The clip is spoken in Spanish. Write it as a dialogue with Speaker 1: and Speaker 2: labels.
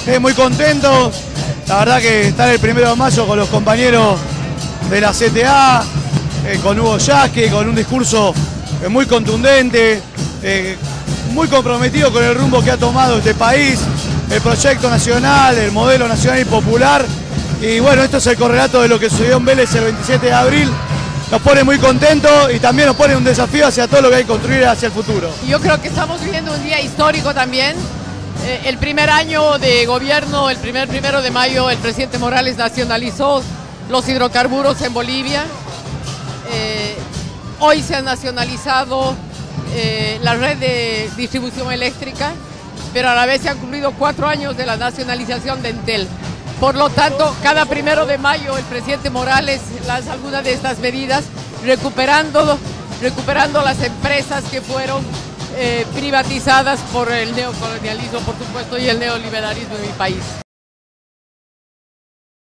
Speaker 1: Muy contento, la verdad que estar el 1 de mayo con los compañeros de la CTA, con Hugo Yasky, con un discurso muy contundente, muy comprometido con el rumbo que ha tomado este país, el proyecto nacional, el modelo nacional y popular. Y bueno, esto es el correlato de lo que sucedió en Vélez el 27 de abril. Nos pone muy contentos y también nos pone un desafío hacia todo lo que hay que construir hacia el futuro.
Speaker 2: Yo creo que estamos viviendo un día histórico también. El primer año de gobierno, el 1 de mayo, el presidente Morales nacionalizó los hidrocarburos en Bolivia. Hoy se ha nacionalizado la red de distribución eléctrica, pero a la vez se han cumplido 4 años de la nacionalización de Entel. Por lo tanto, cada 1 de mayo el presidente Morales lanza algunas de estas medidas, recuperando las empresas que fueron privatizadas por el neocolonialismo, por supuesto, y el neoliberalismo en mi país.